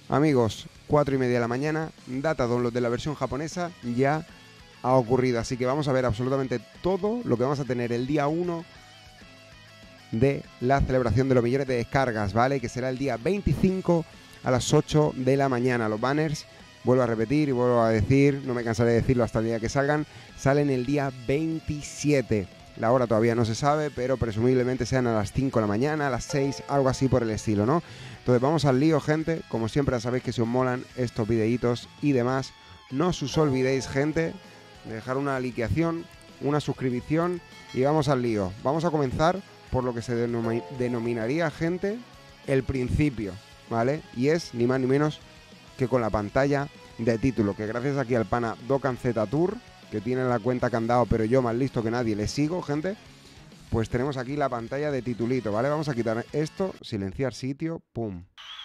Amigos, 4:30 de la mañana, data download de la versión japonesa ya ha ocurrido. Así que vamos a ver absolutamente todo lo que vamos a tener el día 1 de la celebración de los millones de descargas, ¿vale? Que será el día 25 a las 8 de la mañana. Los banners, vuelvo a repetir y vuelvo a decir, no me cansaré de decirlo hasta el día que salgan, salen el día 27. La hora todavía no se sabe, pero presumiblemente sean a las 5 de la mañana, a las 6, algo así por el estilo, ¿no? Entonces vamos al lío, gente. Como siempre ya sabéis que si os molan estos videitos y demás, no os olvidéis, gente, de dejar una likeación, una suscripción y vamos al lío. Vamos a comenzar por lo que se denominaría, gente, el principio, ¿vale? Y es ni más ni menos que con la pantalla de título, que gracias aquí al pana Dokkan Z Tour, que tiene la cuenta que han dado, pero yo más listo que nadie le sigo, gente, pues tenemos aquí la pantalla de titulito, ¿vale? Vamos a quitar esto, silenciar sitio, pum.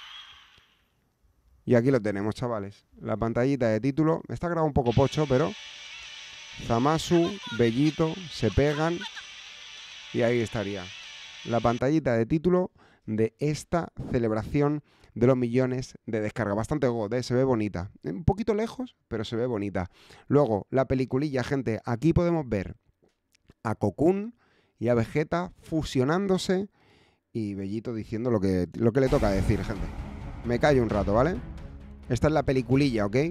Y aquí lo tenemos, chavales. La pantallita de título. Está grabado un poco pocho, pero Zamasu, Bellito, se pegan y ahí estaría la pantallita de título de esta celebración de los millones de descargas. Bastante god, se ve bonita. Un poquito lejos, pero se ve bonita. Luego, la peliculilla, gente. Aquí podemos ver a Cocoon y a Vegeta fusionándose y Bellito diciendo lo que le toca decir, gente. Me callo un rato, ¿vale? Esta es la peliculilla, ¿ok?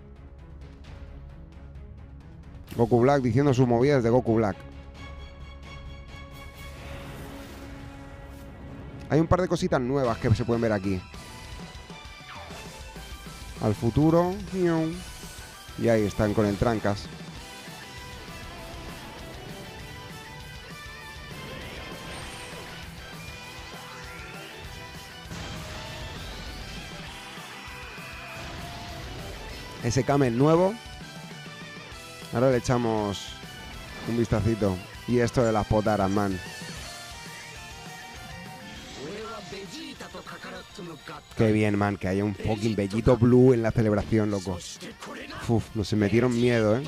Goku Black diciendo sus movidas de Goku Black. Hay un par de cositas nuevas que se pueden ver aquí. Al futuro. Y ahí están con el Trancas. Ese Camel nuevo. Ahora le echamos un vistacito. Y esto de las potaras, man. Qué bien, man, que haya un fucking Bellito Blue en la celebración, loco. Uf, nos metieron miedo, ¿eh?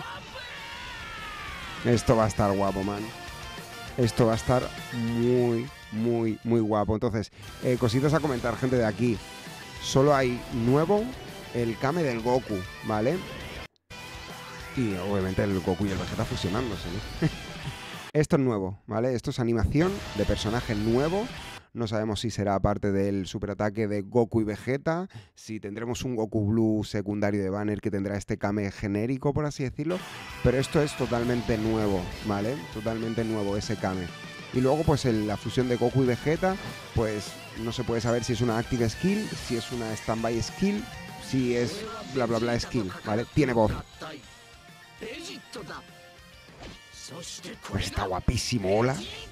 Esto va a estar guapo, man. Esto va a estar muy, muy, muy guapo. Entonces, cositas a comentar, gente, de aquí. Solo hay nuevo el Kame del Goku, ¿vale? Y obviamente el Goku y el Vegeta fusionándose, ¿no? Esto es nuevo, ¿vale? Esto es animación de personaje nuevo. No sabemos si será parte del superataque de Goku y Vegeta, si tendremos un Goku Blue secundario de banner que tendrá este Kame genérico, por así decirlo. Pero esto es totalmente nuevo, ¿vale? Totalmente nuevo ese Kame. Y luego, pues la fusión de Goku y Vegeta, pues no se puede saber si es una Active Skill, si es una Standby Skill, si es bla bla bla skill, ¿vale? Tiene voz. Está guapísimo, hola.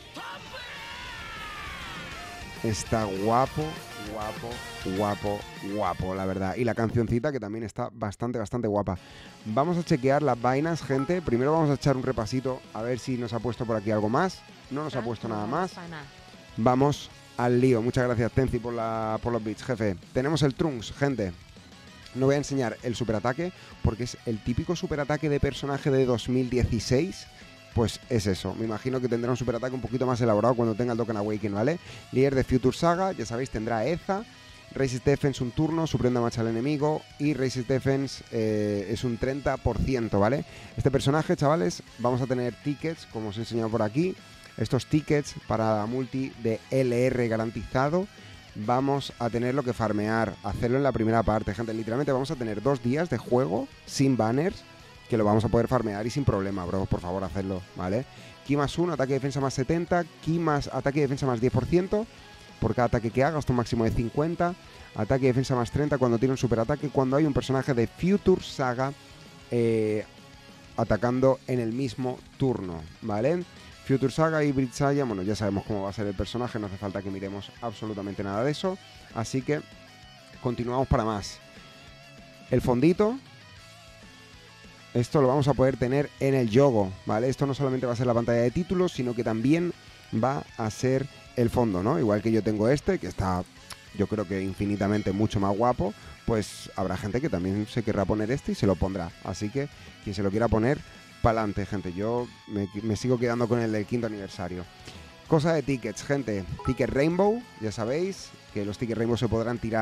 Está guapo, guapo, guapo, guapo, la verdad. Y la cancioncita que también está bastante, bastante guapa. Vamos a chequear las vainas, gente. Primero vamos a echar un repasito a ver si nos ha puesto por aquí algo más. No nos ha puesto nada más. Vamos al lío. Muchas gracias, Tenzi, por los bits, jefe. Tenemos el Trunks, gente. No voy a enseñar el superataque porque es el típico superataque de personaje de 2016. Pues es eso, me imagino que tendrá un superataque un poquito más elaborado cuando tenga el Dokkan Awaken, ¿vale? Líder de Future Saga, ya sabéis, tendrá Eza. Resist Defense un turno, suprenda marcha al enemigo. Y Resist Defense es un 30%, ¿vale? Este personaje, chavales, vamos a tener tickets, como os he enseñado por aquí. Estos tickets para la multi de LR garantizado. Vamos a tenerlo que farmear, hacerlo en la primera parte, gente. Literalmente vamos a tener 2 días de juego sin banners, que lo vamos a poder farmear y sin problema, bro. Por favor, hacedlo, ¿vale? Ki más 1, ataque y defensa más 70. Ki más ataque y defensa más 10%. Por cada ataque que haga, hasta un máximo de 50. Ataque y defensa más 30 cuando tiene un superataque. Cuando hay un personaje de Future Saga atacando en el mismo turno, ¿vale? Future Saga y Bridge Saga, bueno, ya sabemos cómo va a ser el personaje. No hace falta que miremos absolutamente nada de eso. Así que continuamos para más. El fondito. Esto lo vamos a poder tener en el Yogo, ¿vale? Esto no solamente va a ser la pantalla de títulos, sino que también va a ser el fondo, ¿no? Igual que yo tengo este, que está, yo creo que infinitamente mucho más guapo, pues habrá gente que también se querrá poner este y se lo pondrá. Así que quien se lo quiera poner, pa'lante, gente. Yo me sigo quedando con el del 5º aniversario. Cosa de tickets, gente. Ticket Rainbow, ya sabéis que los tickets Rainbow se podrán tirar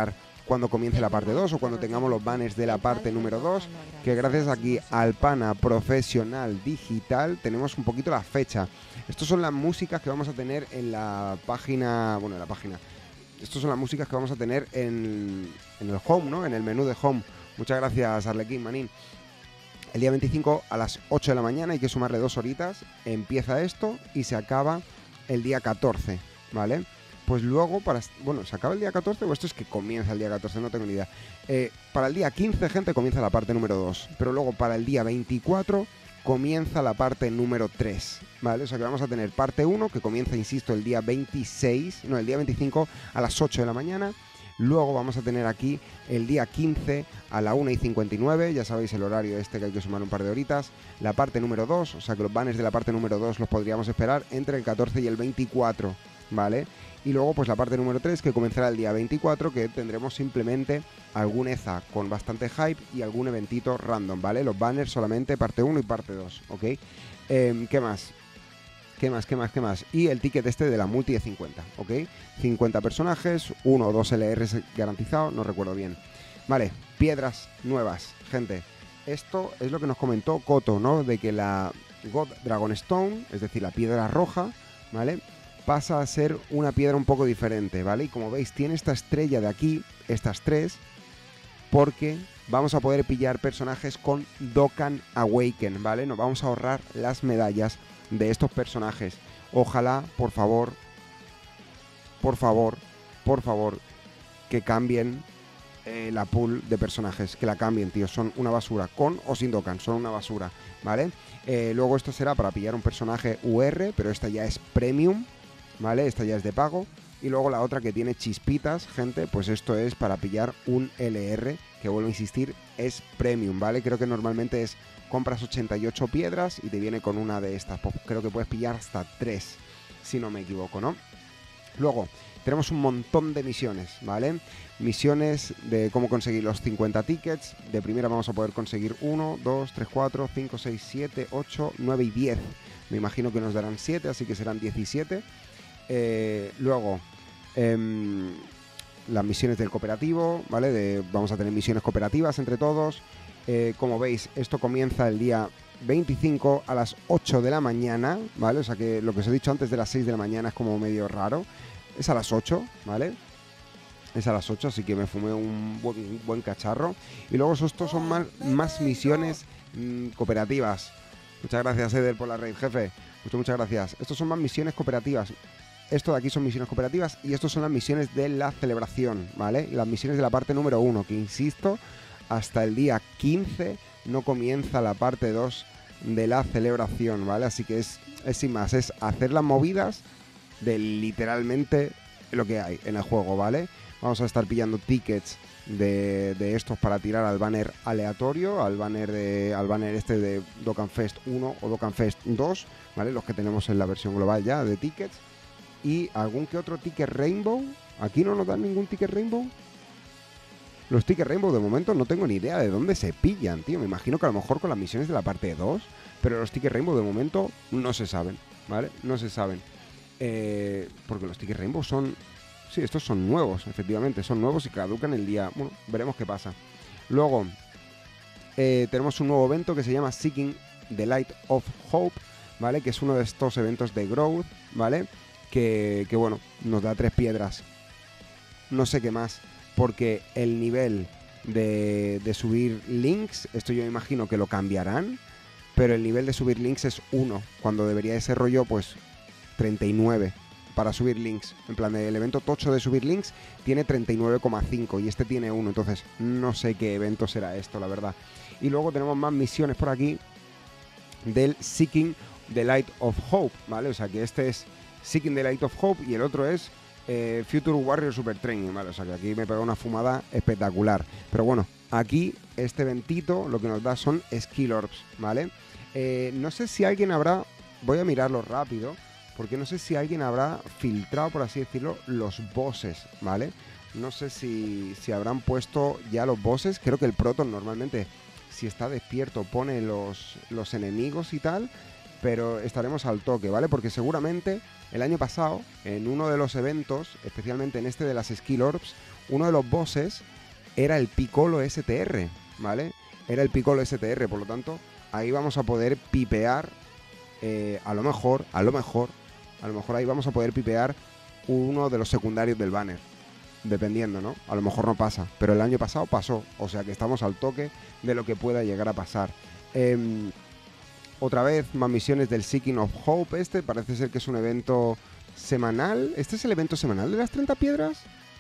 cuando comience la parte 2 o cuando tengamos los banners de la parte número 2, que gracias aquí al pana profesional digital tenemos un poquito la fecha. Estas son las músicas que vamos a tener en la página, bueno, en la página. Estas son las músicas que vamos a tener en el home, ¿no? En el menú de home. Muchas gracias, Arlequín Manín. El día 25 a las 8 de la mañana, hay que sumarle 2 horitas, empieza esto y se acaba el día 14, ¿vale? Pues luego, ¿se acaba el día 14 o esto es que comienza el día 14? No tengo ni idea. Para el día 15, gente, comienza la parte número 2, pero luego para el día 24 comienza la parte número 3, ¿vale? O sea que vamos a tener parte 1, que comienza, insisto, el día 25 a las 8 de la mañana. Luego vamos a tener aquí el día 15 a la 1:59, ya sabéis el horario este que hay que sumar un par de horitas. La parte número 2, o sea que los banners de la parte número 2 los podríamos esperar entre el 14 y el 24, ¿vale? Y luego pues la parte número 3 que comenzará el día 24, que tendremos simplemente algún EZA con bastante hype y algún eventito random, ¿vale? Los banners solamente parte 1 y parte 2, ¿ok? ¿Qué más? ¿Qué más? Y el ticket este de la multi de 50, ¿ok? 50 personajes, 1 o 2 LRs garantizado, no recuerdo bien. Vale, piedras nuevas, gente. Esto es lo que nos comentó Coto, ¿no? De que la God Dragonstone, es decir, la piedra roja, ¿vale? Pasa a ser una piedra un poco diferente, ¿vale? Y como veis, tiene esta estrella de aquí, estas 3, porque vamos a poder pillar personajes con Dokkan Awaken, ¿vale? Nos vamos a ahorrar las medallas de estos personajes. Ojalá, por favor, que cambien la pool de personajes, que la cambien, tío, son una basura, con o sin Dokkan, son una basura, ¿vale? Luego esto será para pillar un personaje UR, pero esta ya es Premium, ¿vale? Esta ya es de pago. Y luego la otra que tiene chispitas, gente, pues esto es para pillar un LR, que vuelvo a insistir, es Premium, ¿vale? Creo que normalmente compras 88 piedras y te viene con una de estas. Pues creo que puedes pillar hasta 3, si no me equivoco, ¿no? Luego, tenemos un montón de misiones, ¿vale? Misiones de cómo conseguir los 50 tickets. De primera vamos a poder conseguir 1, 2, 3, 4, 5, 6, 7, 8, 9 y 10. Me imagino que nos darán 7, así que serán 17. Luego, las misiones del cooperativo, ¿vale? Vamos a tener misiones cooperativas entre todos. Como veis, esto comienza el día 25 a las 8 de la mañana, ¿vale? O sea que lo que os he dicho antes de las 6 de la mañana es como medio raro. Es a las 8, ¿vale? Es a las 8, así que me fumé un buen cacharro. Y luego estos son más misiones cooperativas. Muchas gracias, Eder, por la raid, jefe. Muchas gracias. Estos son más misiones cooperativas. Esto de aquí son misiones cooperativas y estos son las misiones de la celebración, ¿vale? Las misiones de la parte número 1, que insisto, hasta el día 15 no comienza la parte 2 de la celebración, ¿vale? Así que es sin más, es hacer las movidas de literalmente lo que hay en el juego, ¿vale? Vamos a estar pillando tickets de estos para tirar al banner aleatorio, al banner este de Dokkan Fest 1 o Dokkan Fest 2, ¿vale? Los que tenemos en la versión global ya de tickets. Y algún que otro ticket Rainbow. Aquí no nos dan ningún ticket Rainbow. Los tickets Rainbow de momento no tengo ni idea de dónde se pillan, tío. Me imagino que a lo mejor con las misiones de la parte 2. Pero los tickets Rainbow de momento no se saben, ¿vale? No se saben. Porque los tickets Rainbow son... Sí, estos son nuevos, efectivamente. Son nuevos y caducan el día... Bueno, veremos qué pasa. Luego, tenemos un nuevo evento que se llama Seeking the Light of Hope, ¿vale? Que es uno de estos eventos de Growth, ¿vale? Que bueno, nos da 3 piedras. No sé qué más, porque el nivel de subir links, esto yo me imagino que lo cambiarán, pero el nivel de subir links es 1, cuando debería de ser rollo, pues, 39 para subir links. En plan, el evento tocho de subir links tiene 39,5 y este tiene 1, entonces no sé qué evento será esto, la verdad. Y luego tenemos más misiones por aquí del Seeking the Light of Hope, ¿vale? O sea que este es Seeking the Light of Hope y el otro es Future Warrior Super Training, ¿vale? O sea que aquí me pega una fumada espectacular. Pero bueno, aquí este eventito lo que nos da son Skill Orbs, ¿vale? No sé si alguien habrá... Voy a mirarlo rápido, porque no sé si alguien habrá filtrado, por así decirlo, los bosses, ¿vale? No sé si habrán puesto ya los bosses. Creo que el Proton normalmente, si está despierto, pone los enemigos y tal, pero estaremos al toque, ¿vale? Porque seguramente el año pasado, en uno de los eventos, especialmente en este de las Skill Orbs, uno de los bosses era el Piccolo STR, ¿vale? Era el Piccolo STR, por lo tanto, ahí vamos a poder pipear, a lo mejor ahí vamos a poder pipear uno de los secundarios del banner. Dependiendo, ¿no? A lo mejor no pasa, pero el año pasado pasó, o sea que estamos al toque de lo que pueda llegar a pasar. Otra vez, más misiones del Seeking of Hope. Parece ser que es un evento semanal. ¿Este es el evento semanal de las 30 piedras?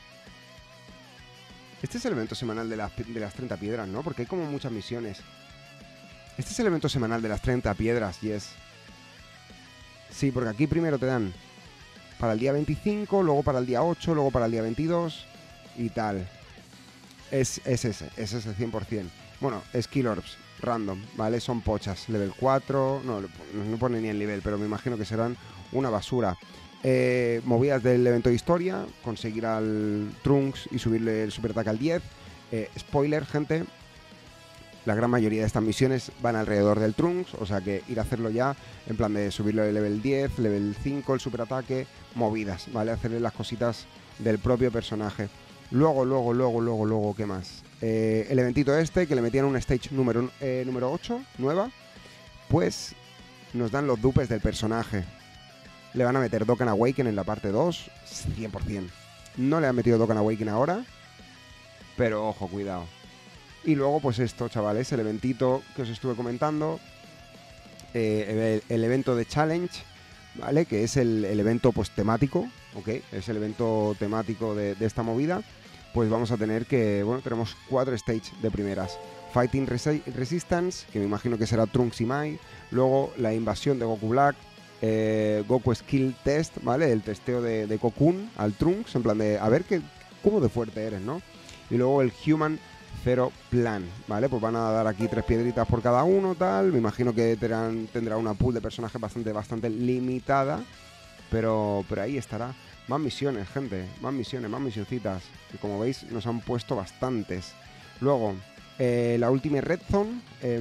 Este es el evento semanal de las 30 piedras, ¿no? Porque hay como muchas misiones. Este es el evento semanal de las 30 piedras, yes. Sí, porque aquí primero te dan para el día 25, luego para el día 8, luego para el día 22 y tal. Es ese 100%. Bueno, Skill Orbs, random, ¿vale? Son pochas, level 4, no pone ni el nivel, pero me imagino que serán una basura. Movidas del evento de historia, conseguir al Trunks y subirle el superataque al 10. Spoiler, gente, la gran mayoría de estas misiones van alrededor del Trunks, o sea que ir a hacerlo ya, en plan de subirlo de level 10, level 5, el superataque, movidas, ¿vale? Hacerle las cositas del propio personaje. Luego, ¿qué más? El eventito que le metían un stage número 8, nueva, pues nos dan los dupes del personaje. Le van a meter Dokkan Awaken en la parte 2, 100%. No le han metido Dokkan Awaken ahora, pero ojo, cuidado. Y luego, pues esto, chavales, el eventito que os estuve comentando, el evento de Challenge, ¿vale? Que es el evento, pues, temático, ¿ok? Es el evento temático de esta movida. Pues vamos a tener que, bueno, tenemos 4 stages de primeras. Fighting Resistance, que me imagino que será Trunks y Mai. Luego, la invasión de Goku Black. Goku Skill Test, ¿vale? El testeo de Cocoon al Trunks, en plan de, a ver cómo de fuerte eres, ¿no? Y luego el Human Zero Plan, ¿vale? Pues van a dar aquí 3 piedritas por cada uno, tal. Me imagino que tendrá una pool de personajes bastante limitada, pero ahí estará. Más misiones, gente, más misioncitas, que como veis nos han puesto bastantes. Luego, la última Red Zone,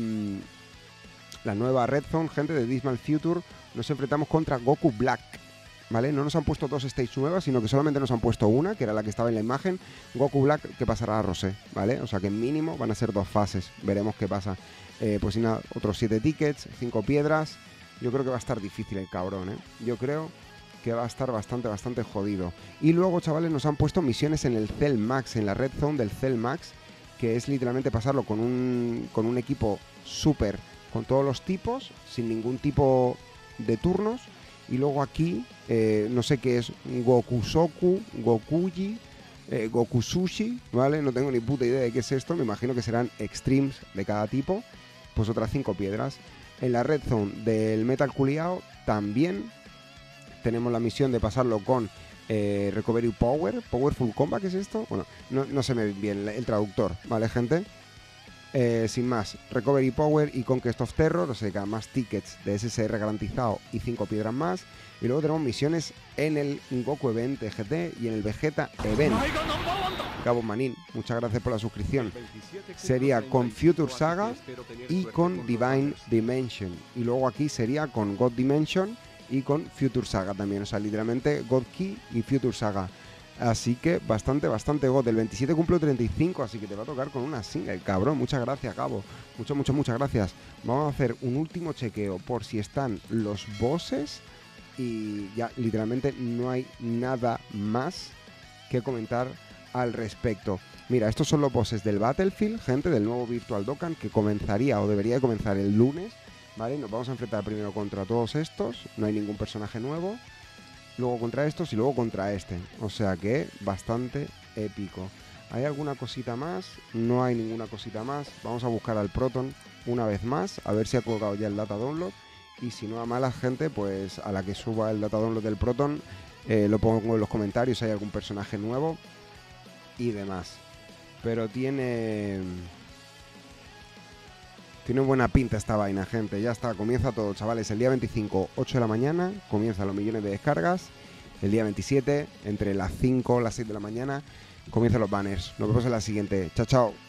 la nueva Red Zone, gente, de Dismal Future, nos enfrentamos contra Goku Black, ¿vale? No nos han puesto 2 stages nuevas, sino que solamente nos han puesto una, que era la que estaba en la imagen. Goku Black, que pasará a Rosé, ¿vale? O sea que mínimo van a ser 2 fases, veremos qué pasa. Pues nada, otros 7 tickets, 5 piedras. Yo creo que va a estar difícil el cabrón, ¿eh? Yo creo que va a estar bastante jodido. Y luego, chavales, nos han puesto misiones en el Cell Max, en la Red Zone del Cell Max, que es literalmente pasarlo con un equipo súper, con todos los tipos, sin ningún tipo de turnos. Y luego aquí, no sé qué es, Gokusoku, Gokuji, Gokusushi, ¿vale? No tengo ni puta idea de qué es esto, me imagino que serán extremes de cada tipo. Pues otras 5 piedras. En la Red Zone del Metal Culiao también tenemos la misión de pasarlo con Recovery Powerful Combat, ¿qué es esto? Bueno, no sé bien el traductor, ¿vale, gente? Sin más, Recovery Power y Conquest of Terror, o sea, más tickets de SSR garantizado y 5 piedras más. Y luego tenemos misiones en el Goku Event GT y en el Vegeta Event. Gabo Manin, muchas gracias por la suscripción. Sería con Future Saga y con Divine Dimension. Y luego aquí sería con God Dimension y con Future Saga también. O sea, literalmente God Key y Future Saga. Así que bastante God. El 27 cumplo 35, así que te va a tocar con una single, cabrón. Muchas gracias, Gabo. Muchas gracias. Vamos a hacer un último chequeo por si están los bosses. Y ya literalmente no hay nada más que comentar al respecto. Mira, estos son los bosses del Battlefield, gente, del nuevo Virtual Dokkan, que comenzaría o debería de comenzar el lunes, ¿vale? Nos vamos a enfrentar primero contra todos estos, no hay ningún personaje nuevo, luego contra estos y luego contra este, o sea que bastante épico. ¿Hay alguna cosita más? No hay ninguna cosita más. Vamos a buscar al Proton una vez más, a ver si ha colgado ya el data download. Y si no, a mala gente, pues a la que suba el data download del Proton, lo pongo en los comentarios si hay algún personaje nuevo y demás. Pero tiene buena pinta esta vaina, gente. Ya está, comienza todo, chavales. El día 25, 8 de la mañana, comienzan los millones de descargas. El día 27, entre las 5 y las 6 de la mañana, comienzan los banners. Nos vemos en la siguiente. Chao, chao.